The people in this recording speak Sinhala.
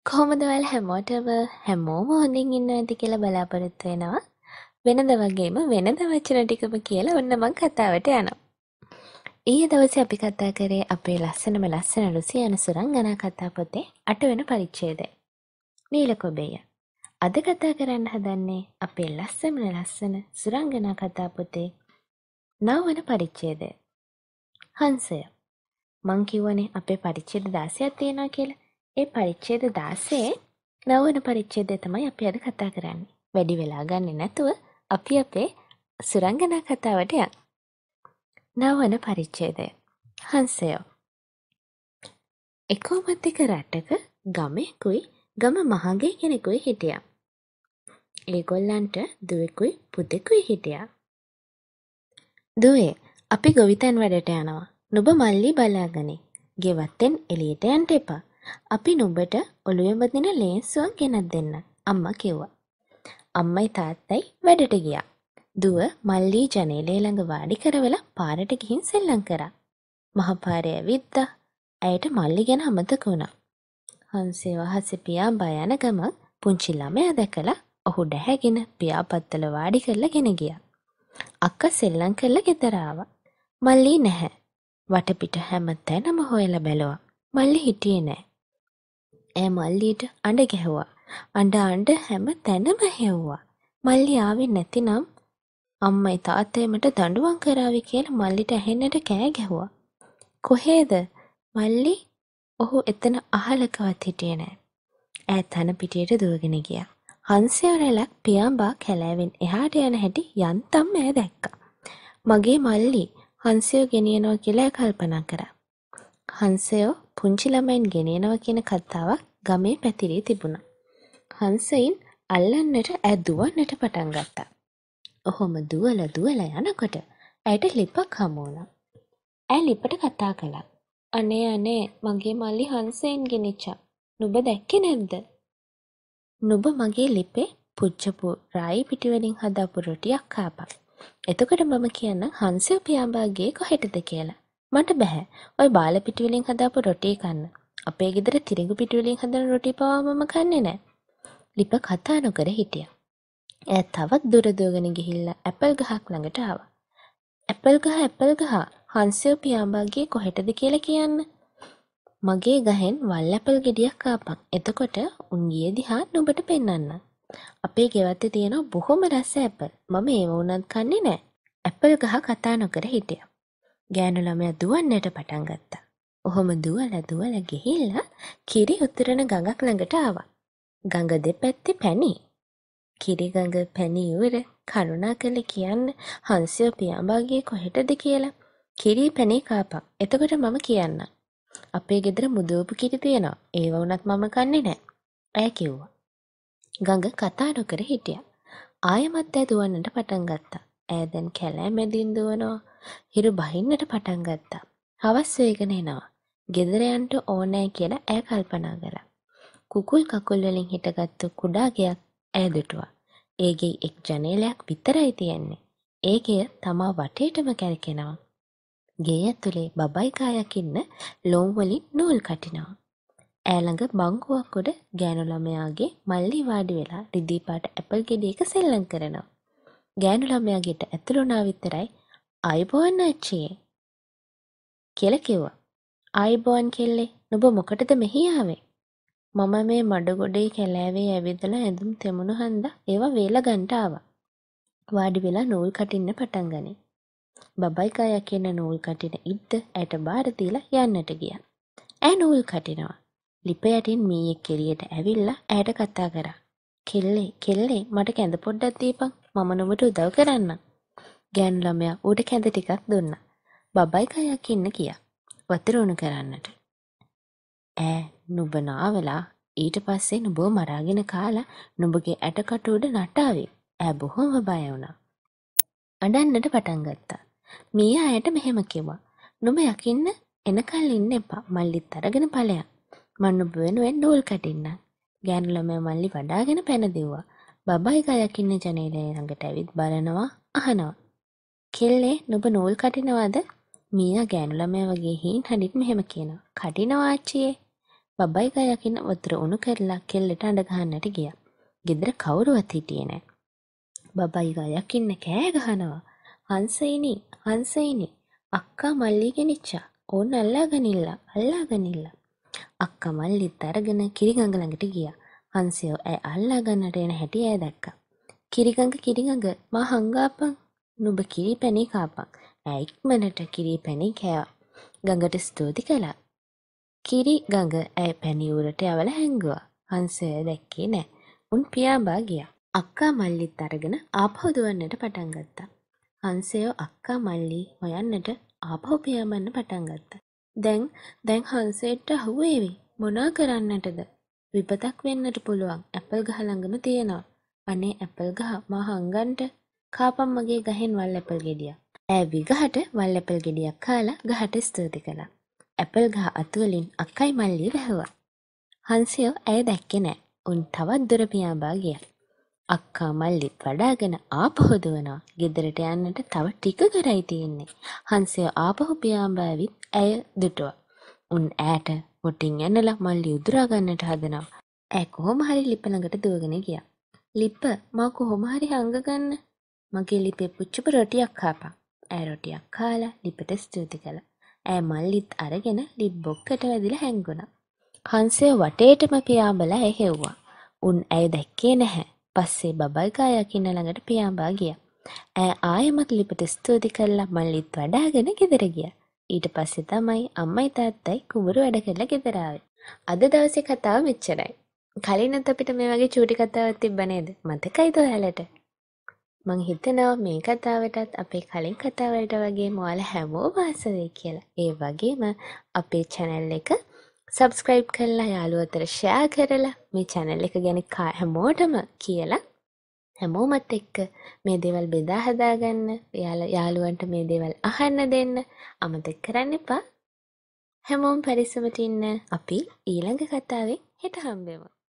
කොහොමද ඔයාලා හැමෝටම හැමෝම හොඳින් ඉන්නවා ඇති කියලා බලාපොරොත්තු වෙනවා. වෙනද වගේම වෙනද වචන ටිකම කියලා ඔන්න මං කතාවට යනවා. ඊයේ දවසේ අපි කතා කරේ අපේ ලස්සනම ලස්සන රුසියානු සුරංගනා කතා පොතේ 8 වෙනි පරිච්ඡේදය. නීල කොබෙය. අද කතා කරන්න හදන්නේ අපේ ලස්සන සුරංගනා කතා පොතේ 9 වෙනි පරිච්ඡේදය. හංසය. මං කිව්වනේ අපේ පරිච්ඡේද 16ක් තියෙනවා කියලා. ඒ පරිච්ඡේද 16 9 වෙනි පරිච්ඡේදය තමයි අපි අද කතා කරන්නේ. වැඩි වෙලා ගන්නේ නැතුව අපි අපේ සුරංගනා කතාවට යමු. 9 වෙනි පරිච්ඡේදය. හංසයෝ. එකෝමත් එක රටක ගමෙකුයි ගම මහගේ කෙනෙකුයි හිටියා. ඒගොල්ලන්ට දුවෙකුයි පුතෙකුයි හිටියා. දුවේ, අපි ගොවිතැන් වැඩට යනවා. නුඹ මල්ලි බලාගනි. ගෙවත්තෙන් එළියට යන්න එපා. අපි නුඹට ඔළුවේ බදින ලේන්සුවක් ගෙනත් දෙන්න, අම්මා කිව්වා. අම්මයි තාත්තයි වැඩට ගියා. දුව මල්ලි ජනේලය ළඟ වාඩි කරවලා පාරට ගිහින් සෙල්ලම් කරා. මහ පාරේ ඇවිද්දා. ඇයට මල්ලි ගැන අමතක වුණා. හංසය වහසේ පියාඹා යන ගමන් පුංචි ළමයා දැකලා ඔහු ඩැහැගෙන පියාපත්තල වාඩි කරලා ගෙන ගියා. අක්කා සෙල්ලම් කරලා ගෙදර ආවා. මල්ලි නැහැ. වටපිට හැම තැනම හොයලා බැලුවා. මල්ලි හිටියේ නැහැ. ඈ මල්ලිට අඬ ගැහුවා. අඬ හැම තැනම හැව්වා. මල්ලි ආවේ නැතිනම් අම්මයි තාත්තයි මට දඬුවම් කරાવી කියලා මල්ලිට ඇහෙන්නට කෑ ගැහුවා. කොහෙද? මල්ලි? ඔහු එතන අහලකවත් හිටියේ නැහැ. ඈ තන පිටියට දුවගෙන ගියා. හංසයා රැලක් පියාඹා කැලෑවෙන් එහාට යන හැටි යන්තම් ඈ දැක්කා. මගේ මල්ලි හංසයෝ ගෙනියනවා කියලා කල්පනා කරා. හංසයෝ පුංචි ළමයින් ගෙනියනවා කියන කතාවක් ගමේ පැතිරී තිබුණා. හංසයින් අල්ලන්නට ඈ දුවන්නට පටන් ගත්තා. ඔහොම දුවලා යනකොට ඇයට ලිපක් හමු වුණා. ඈ ලිපට කතා කළා. අනේ මගේ මල්ලි හංසයෙන් ගෙනිච්චා. නුඹ දැක්කේ නැද්ද? නුඹ මගේ ලිපේ පුච්චපු රායි පිටි වලින් හදාපු රොටියක් කාපා. එතකොට මම කියන්නම් හංසය පියාඹා ගියේ කොහෙටද කියලා. මට බෑ. ඔය බාල පිටි වලින් හදාපු රොටි කන්න. අපේ ගෙදර තිරිඟු පිටි වලින් හදන රොටි පවා මම කන්නේ නෑ. ලිප කතා නොකර හිටියා. ඈ තවත් දුර දුවගෙන ගිහිල්ලා ඇපල් ගහක් ළඟට ආවා. ඇපල් ගහ හංසය පියාඹා ගියේ කොහෙටද කියලා කියන්න. මගේ ගහෙන් වල් ඇපල් ගෙඩියක් කාපන්. එතකොට උන් ගියේ දිහා නුඹට පෙන්වන්න. අපේ ගෙවත්තේ තියෙන බොහොම රස ඇපල්. මම ඒව උනත් කන්නේ නෑ. ඇපල් ගහ කතා නොකර හිටියා. ගෑනු ළමයා දුවන්නට පටන් ගත්තා. ඔහොම දුවලා ගිහිල්ලා කිරි උතුරන ගඟක් ළඟට ආවා. ගඟ දෙපැත්තේ පැණි. කිරි ගඟ පැණි ඉවර කරුණාකරලා කියන්න හංසය පියාඹා ගියේ කොහෙටද කියලා. කිරි පැණි කාපන්. එතකොට මම කියන්නම්. අපේ ගෙදර මුදවපු කිරි තියෙනවා. ඒව වුණත් මම කන්නේ නෑ. ඈ කිව්වා. ගඟ කතා නොකර හිටියා. ආයෙමත් ඈ දුවන්නට පටන් ගත්තා. ඈ දැන් කැලෑ මැදින් දුවනවා. හිරු බහින්නට පටන් ගත්තා. හවස් වේගෙන එනවා. ගෙදර යන්න ඕනෑ කියලා ඈ කල්පනා කළා. කුකුල් කකුල් වලින් හිටගත්තු කුඩා ගෙයක් ඈ දුටුවා. ඒ ගේ එක් ජනේලයක් විතරයි තියෙන්නේ. ඒ ගෙය තමා වටේටම කැරකෙනවා. ගේ ඇතුලේ බබයි කායක් ඉන්න ලොම් වලින් නූල් කටිනවා. ඈ ළඟ බංකුවක් උඩ ගෑනු ළමයාගේ මල්ලි වාඩි වෙලා රිදී පාට ඇපල් ගෙඩියක සෙල්ලම් කරනවා. ගෑනු ළමයා ගෙට ඇතුළු වුණා විතරයි ආයිබෝන් අච්චියේ කියලා කිව්වා. ආයිබෝන් කෙල්ලේ, නුඹ මොකටද මෙහි ආවේ? මම මේ මඩගොඩේ කැලෑවේ ඇවිදලා ඇඳුම් තෙමුණු හන්දා ඒවා වේලා ගන්න ආවා. වාඩි වෙලා නූල් කටින්න පටන් ගනී. බබයි කායක් ඉන්න නූල් කටින ඉද්ද ඇයට බාර දීලා යන්නට ගියා. ඈ නූල් කටිනවා. ලිප යටින් මීයෙක් එළියට ඇවිල්ලා ඇයට කතා කරා. කෙල්ලේ මට කැඳ පොඩ්ඩක් දීපන්. මම නුඹට උදව් කරන්නම්. ගෑනු ළමයා ඌට කැඳ ටිකක් දුන්නා. බබයි කායක් ඉන්න කියා. වතුර උණු කරන්නට. ඈ නුඹ නාවලා ඊට පස්සේ නුඹව මරාගෙන කාලා නුඹගේ ඇටකට උඩ නටාවේ. ඈ බොහොම බය වුණා. අඬන්නට පටන් ගත්තා. මීයා ඇයට මෙහෙම කිව්වා. නුඹ යකින්න එනකල් ඉන්න එපා. මල්ලිත් අරගෙන ඵලයන්. මම නුඹ වෙනුවෙන් නූල් කටින්නම්. ගෑනු ළමයා මල්ලි වඩාගෙන පැන දෙව්වා. බබයි කායක් ඉන්න ජනේලය ළඟට ඇවිත් බලනවා අහනවා. කෙල්ලේ නුඹ නූල් කටිනවද? මීයා ගෑනු ළමයා වගේ හීන් හඬින් මෙහෙම කියනවා. කටිනවා ආච්චියේ. බබයි ගා යකින්න වතුර උණු කරලා කෙල්ලට අඬ ගහන්නට ගියා. ගෙදර කවුරුවත් හිටියේ නැහැ. බබයි ගා යකින්න කෑ ගහනවා. හංසයිනි හංසයිනි අක්කා මල්ලි ගෙනිච්චා. ඕන්න අල්ලාගනින්න. අක්කා මල්ලිත් අරගෙන කිරිගඟ ළඟට ගියා. හංසයෝ ඇය අල්ලා ගන්නට එන හැටි ඇය දැක්කා. කිරිගඟ මා හංගාපන්. නුඹ කිරි පැණි කාපන්. ඇය ඉක්මනට කිරි පැණි කෑවා. ගඟට ස්තුති කළා. කිරි ගඟ ඇය පැණි උරට යවලා හැංගුවා. හංසය දැක්කේ නෑ. උන් පියාඹා ගියා. අක්කා මල්ලිත් අරගෙන ආපහු දුවන්නට පටන් ගත්තා. හංසයෝ අක්කා මල්ලි හොයන්නට ආපහු පියාඹන්න පටන් ගත්තා. දැන් හංසයට අහුවේවි. මොනා කරන්නටද? විපතක් වෙන්නට පුළුවන්. ඇපල් ගහ ළඟම තියෙනවා. අනේ ඇපල් ගහ මා හංගන්ට කාපම් මගේ ගහෙන් වල් ඇපල් ගෙඩියක්. ඈ විගහට වල් ඇපල් ගෙඩියක් කාලා ගහට ස්තුති කළා. ඇපල් ගහ අතුවලින් අක්කයි මල්ලි වැහුවා. හංසයෝ ඇය දැක්කේ නෑ. උන් තවත් දුර පියාඹා ගියා. අක්කා මල්ලිත් වඩාගෙන ආපහු දුවනවා. ගෙදරට යන්නට තව ටික කරයි තියෙන්නේ. හංසයෝ ආපහු පියාඹා ඇවිත් ඇය දුටුවා. උන් ඈට මුටින් ඇනලා මල්ලි උදුරා ගන්නට හදනවා. ඇය කොහොම හරි ලිප ළඟට දුවගෙන ගියා. ලිප මා කොහොම හරි හංග ගන්න. මගේ ලිපේ පුච්චපු රොටියක් කාපන්. ඇය රොටියක් කාලා ලිපට ස්තුති කළා. ඇය මල්ලිත් අරගෙන ලිප් බොක්කට වැදිලා හැංගුණා. හංසයෝ වටේටම පියාඹලා ඇය හෙව්වා. උන් ඇය දැක්කේ නැහැ. පස්සේ බබයි ගා යකින්න ළඟට පියාඹා ගියා. ඇය ආයෙමත් ලිපට ස්තුති කරලා මල්ලිත් වඩාගෙන ගෙදර ගියා. ඊට පස්සේ තමයි අම්මයි තාත්තයි කුඹුරු වැඩ කරලා ගෙදර ආවේ. අද දවසේ කතාව මෙච්චරයි. කලින්ත් අපිට මේ වගේ චූටි කතාවක් තිබ්බ නේද? මතකයිද ඔයාලට? මං හිතනවා මේ කතාවටත් අපේ කලින් කතාවලට වගේම ඔයාලා හැමෝම ආස වෙයි කියලා. ඒ වගේම අපේ channel එක subscribe කරලා යාළුවෝ අතර share කරලා මේ channel එක ගැන හැමෝටම කියලා හැමෝමත් එක්ක මේ දේවල් බෙදා හදා ගන්න. යාළුවන්ට මේ දේවල් අහන්න දෙන්න. අමතක කරන්න එපා. හැමෝම පරිස්සමට ඉන්න. අපි ඊළඟ කතාවෙන් හෙට හම්බෙමු.